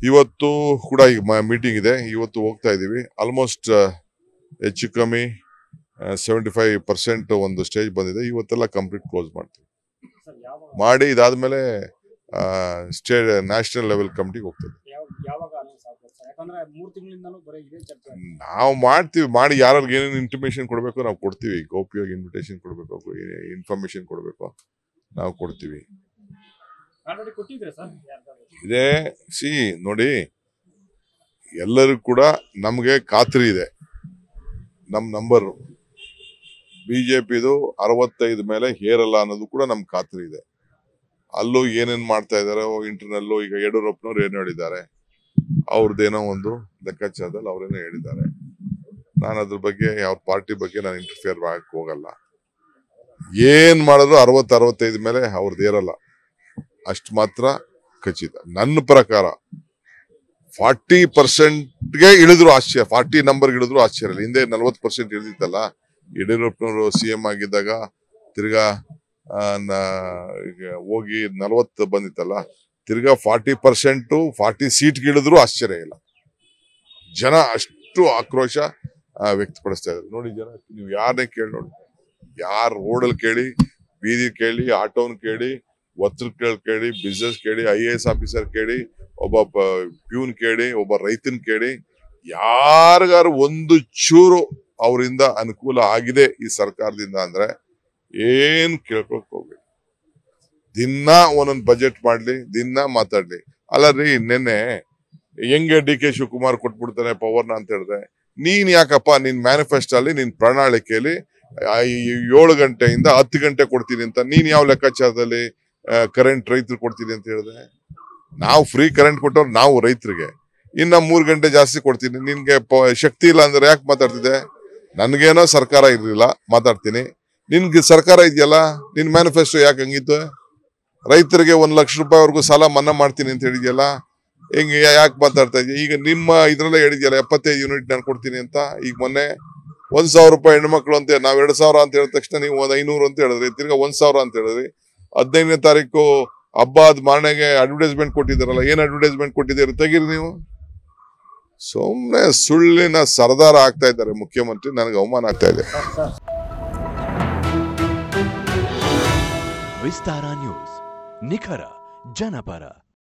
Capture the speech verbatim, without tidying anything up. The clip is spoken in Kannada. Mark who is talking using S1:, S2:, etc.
S1: ಇವತ್ತು ಕೂಡ ಈಗ ಮೀಟಿಂಗ್ ಇದೆ, ಇವತ್ತು ಹೋಗ್ತಾ ಇದೀವಿ. ಆಲ್ಮೋಸ್ಟ್ ಹೆಚ್ಚು ಕಮ್ಮಿ ಸೆವೆಂಟಿ ಫೈವ್ ಪರ್ಸೆಂಟ್ ಒಂದು ಸ್ಟೇಜ್ ಬಂದಿದೆ. ಇವತ್ತೆಲ್ಲ ಕಂಪ್ಲೀಟ್ ಕ್ಲೋಸ್ ಮಾಡ್ತೀವಿ. ಮಾಡಿ ಇದಾದ್ಮೇಲೆ ಸ್ಟೇಟ್ ನ್ಯಾಷನಲ್ ಲೆವೆಲ್ ಕಮಿಟಿಗೆ ಹೋಗ್ತದೆ. ನಾವು ಮಾಡ್ತೀವಿ, ಮಾಡಿ ಯಾರಿಗೆ ಏನೇನು ಇಂಟಿಮೇಷನ್ ಕೊಡಬೇಕು ನಾವು ಕೊಡ್ತೀವಿ. ಗೌಪ್ಯವಾಗಿ ಇನ್ವಿಟೇಷನ್ ಕೊಡಬೇಕು, ಇನ್ಫಾರ್ಮೇಶನ್ ಕೊಡಬೇಕು, ನಾವು ಕೊಡ್ತೀವಿ. ಇದೇ ಸಿ ನೋಡಿ, ಎಲ್ಲರಿಗೂ ಕೂಡ ನಮ್ಗೆ ಖಾತ್ರಿ ಇದೆ. ನಮ್ ನಂಬರ್ ಬಿಜೆಪಿದು ಅರವತ್ತೈದು ಮೇಲೆ ಹೇರಲ್ಲ ಅನ್ನೋದು ಕೂಡ ನಮ್ ಖಾತ್ರಿ ಇದೆ. ಅಲ್ಲೂ ಏನೇನ್ ಮಾಡ್ತಾ ಇದಾರೆ ಇಂಟರ್ನಲ್ಲೂ, ಈಗ ಯಡಿಯೂರಪ್ಪನವ್ರು ಏನು ಹೇಳಿದ್ದಾರೆ, ಅವ್ರದ್ದೇನೋ ಒಂದು ಲೆಕ್ಕಾಚಾರದಲ್ಲಿ ಅವ್ರೇನೋ ಹೇಳಿದ್ದಾರೆ. ನಾನು ಅದ್ರ ಬಗ್ಗೆ ಯಾವ ಪಾರ್ಟಿ ಬಗ್ಗೆ ನಾನು ಇಂಟರ್ಫಿಯರ್ ಮಾಡಕ್ ಹೋಗಲ್ಲ. ಏನ್ ಮಾಡಿದ್ರು ಅರವತ್ತು ಅರವತ್ತೈದು ಮೇಲೆ ಅವ್ರದ್ದು ಏರಲ್ಲ, ಅಷ್ಟು ಮಾತ್ರ ಖಚಿತ. ನನ್ನ ಪ್ರಕಾರ ಫಾರ್ಟಿ ಪರ್ಸೆಂಟ್ಗೆ ಇಳಿದ್ರು ಆಶ್ಚರ್ಯ, ಫಾರ್ಟಿ ನಂಬರ್ಗೆ ಇಳಿದ್ರು ಆಶ್ಚರ್ಯ ಇಲ್ಲ. ಹಿಂದೆ ನಲ್ವತ್ತು ಪರ್ಸೆಂಟ್ ಇಳಿದಿತ್ತಲ್ಲ ಯಡಿಯೂರಪ್ಪನವರು ಸಿ ಎಂ ಆಗಿದ್ದಾಗ, ತಿರ್ಗಾ ಹೋಗಿ ನಲ್ವತ್ತು ಬಂದಿತ್ತಲ್ಲ, ತಿರ್ಗಾ ಫಾರ್ಟಿ ಪರ್ಸೆಂಟ್ ಫಾರ್ಟಿ ಸೀಟ್ಗೆ ಇಳಿದ್ರು ಆಶ್ಚರ್ಯ ಇಲ್ಲ. ಜನ ಅಷ್ಟು ಆಕ್ರೋಶ ವ್ಯಕ್ತಪಡಿಸ್ತಾ ಇದ್ರು. ನೋಡಿ ಜನ, ನೀವು ಯಾರನ್ನೇ ಕೇಳಿ ನೋಡಿ, ಯಾರು ರೋಡಲ್ಲಿ ಕೇಳಿ, ಬೀದಿ ಕೇಳಿ, ಆಟೋನ್ ಕೇಳಿ, ಒತ್ತಡ ಕೇಳಿ ಕೇಳಿ ಬಿಸ್ನೆಸ್ ಕೇಳಿ, ಐ ಎ ಎಸ್ ಆಫೀಸರ್ ಕೇಳಿ, ಒಬ್ಬ ಪ್ಯೂನ್ ಕೇಳಿ, ಒಬ್ಬ ರೈತನ್ ಕೇಳಿ, ಯಾರಿಗಾರು ಒಂದು ಚೂರು ಅವರಿಂದ ಅನುಕೂಲ ಆಗಿದೆ ಈ ಸರ್ಕಾರದಿಂದ ಅಂದ್ರೆ ಏನ್ ಕೇಳ್ಕೊಕ್ ಹೋಗ್ಬೇಡಿ. ದಿನ ಒಂದೊಂದು ಬಜೆಟ್ ಮಾಡ್ಲಿ, ದಿನ ಮಾತಾಡ್ಲಿ. ಅಲ್ಲ ರೀ, ನಿನ್ನೆ ಹೆಂಗೆ ಡಿ ಕೆ ಶಿವಕುಮಾರ್ ಕೊಟ್ಬಿಡ್ತಾನೆ ಪವರ್ನ ಅಂತ ಹೇಳಿದ್ರೆ, ನೀನ್ ಯಾಕಪ್ಪ ನಿನ್ ಮ್ಯಾನಿಫೆಸ್ಟೋ ಅಲ್ಲಿ ನಿನ್ ಪ್ರಣಾಳಿಕೆಯಲ್ಲಿ ಏಳು ಗಂಟೆಯಿಂದ ಹತ್ತು ಗಂಟೆ ಕೊಡ್ತೀನಿ ಅಂತ ನೀನ್ ಯಾವ ಲೆಕ್ಕಾಚಾರದಲ್ಲಿ ಕರೆಂಟ್ ರೈತರು ಕೊಡ್ತೀನಿ ಅಂತ ಹೇಳಿದೆ? ನಾವು ಫ್ರೀ ಕರೆಂಟ್ ಕೊಟ್ಟವ್ರು ನಾವು ರೈತರಿಗೆ, ಇನ್ನ ಮೂರ್ ಗಂಟೆ ಜಾಸ್ತಿ ಕೊಡ್ತೀನಿ. ನಿನ್ಗೆ ಶಕ್ತಿ ಇಲ್ಲ ಅಂದ್ರೆ ಯಾಕೆ ಮಾತಾಡ್ತಿದ್ದೆ? ನನ್ಗೇನೋ ಸರ್ಕಾರ ಇರ್ಲಿಲ್ಲ ಮಾತಾಡ್ತೀನಿ, ನಿನ್ಗೆ ಸರ್ಕಾರ ಇದೆಯಲ್ಲ, ನಿನ್ ಮ್ಯಾನಿಫೆಸ್ಟೋ ಯಾಕೆ ಹಂಗಿತ್ತು? ರೈತರಿಗೆ ಒಂದ್ ಲಕ್ಷ ರೂಪಾಯಿವರೆಗೂ ಸಾಲ ಮನ್ನಾ ಮಾಡ್ತೀನಿ ಅಂತ ಹೇಳಿದ್ಯಲ್ಲ, ಹೆಂಗೆ ಯಾಕೆ ಮಾತಾಡ್ತಾ ಇದೆಯಾ? ಈಗ ನಿಮ್ಮ ಇದ್ರಲ್ಲೇ ಹೇಳಿದ್ಯಲ್ಲ ಎಪ್ಪತ್ತೈದು ಯೂನಿಟ್ ನಾನು ಕೊಡ್ತೀನಿ ಅಂತ. ಈಗ ಮೊನ್ನೆ ಒಂದ್ ಸಾವಿರ ರೂಪಾಯಿ ಹೆಣ್ಮಕ್ಳು ಅಂತ ನಾವ್ ಎರಡ್ ಸಾವಿರ ಅಂತ ಹೇಳಿದ ತಕ್ಷಣ ನೀವು ಒಂದ್ ಐನೂರು ಅಂತ ಹೇಳಿದ್ರಿ, ತಿರ್ಗಾ ಒಂದ್ ಸಾವಿರ ಅಂತ ಹೇಳಿದ್ರಿ. ಹದಿನೈದನೇ ತಾರೀಕು ಹಬ್ಬ ಆದ ಮಾರನೆಗೆ ಅಡ್ವರ್ಟೈಸ್ಮೆಂಟ್ ಕೊಟ್ಟಿದ್ದಾರಲ್ಲ, ಏನ್ ಅಡ್ವರ್ಟೈಸ್ಮೆಂಟ್ ಕೊಟ್ಟಿದ್ದೀರಿ ತೆಗೀರಿ ನೀವು. ಸುಮ್ನೆ ಸುಳ್ಳಿನ ಸರ್ದಾರ ಆಗ್ತಾ ಇದ್ದಾರೆ ಮುಖ್ಯಮಂತ್ರಿ. ನನಗೆ ಅವಮಾನ ಆಗ್ತಾ ಇದೆ.
S2: ವಿಸ್ತಾರ ನ್ಯೂಸ್, ನಿಖರ ಜನಪರ.